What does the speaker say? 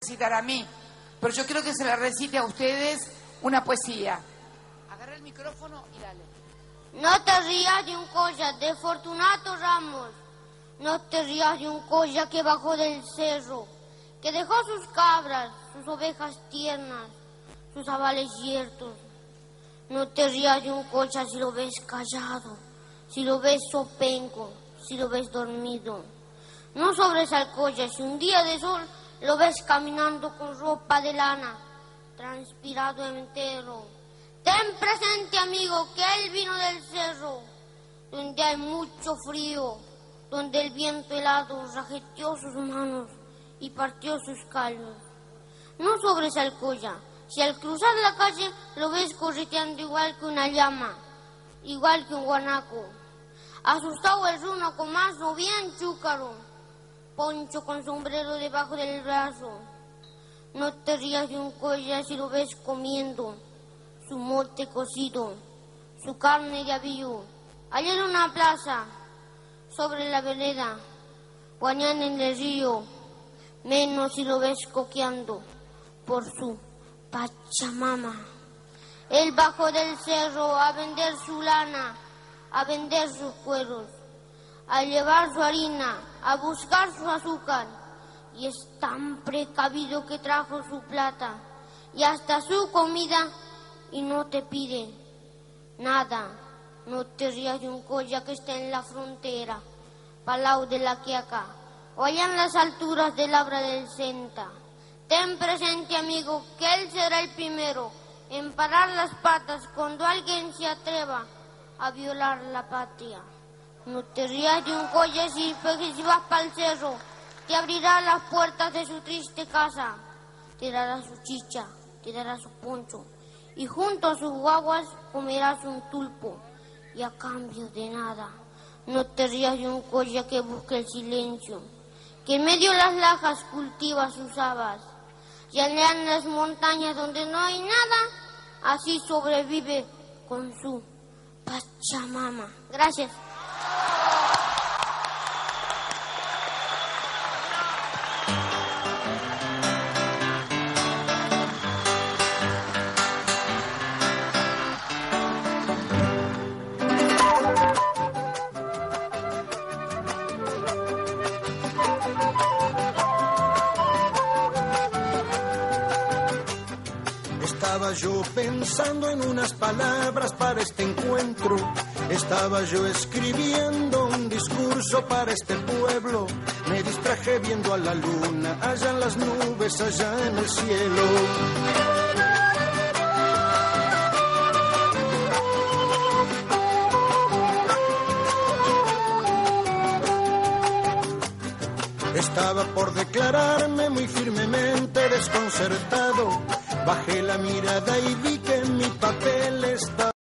recitar a mí, pero yo quiero que se la recite a ustedes una poesía. Agarra el micrófono y dale. No te rías de un colla de Fortunato Ramos, no te rías de un colla que bajó del cerro, que dejó sus cabras, sus ovejas tiernas, sus avales yertos. No te rías de un colla si lo ves callado, si lo ves sopenco, si lo ves dormido. No sobres al colla si un día de sol lo ves caminando con ropa de lana, transpirado entero. Ten presente, amigo, que él vino del cerro, donde hay mucho frío, donde el viento helado rajeteó sus manos y partió sus callos. No sobres al colla si al cruzar la calle lo ves correteando igual que una llama, igual que un guanaco. Asustado el runo con mazo bien chúcaro, poncho con sombrero debajo del brazo. No te rías de un colla si lo ves comiendo su mote cocido, su carne de avío, allá en una plaza, sobre la vereda, guañán en el río, menos si lo ves coqueando por su Pachamama. Él bajó del cerro a vender su lana, a vender sus cueros, a llevar su harina, a buscar su azúcar, y es tan precavido que trajo su plata y hasta su comida y no te pide nada. No te rías de un colla que está en la frontera, Palau de la Quiaca, o allá en las alturas del Abra del Senta. Ten presente, amigo, que él será el primero en parar las patas cuando alguien se atreva a violar la patria. No te rías de un colla si vas para el cerro, te abrirá las puertas de su triste casa, te dará su chicha, te dará su poncho, y junto a sus guaguas comerás un tulpo, y a cambio de nada. No te rías de un colla que busca el silencio, que en medio de las lajas cultiva sus habas, y allá en las montañas donde no hay nada, así sobrevive con su Pachamama. Gracias. Estaba yo pensando en unas palabras para este encuentro. Estaba yo escribiendo un discurso para este pueblo. Me distraje viendo a la luna, allá en las nubes, allá en el cielo. Estaba por declararme muy firmemente desconcertado. Bajé la mirada y vi que en mi papel estaba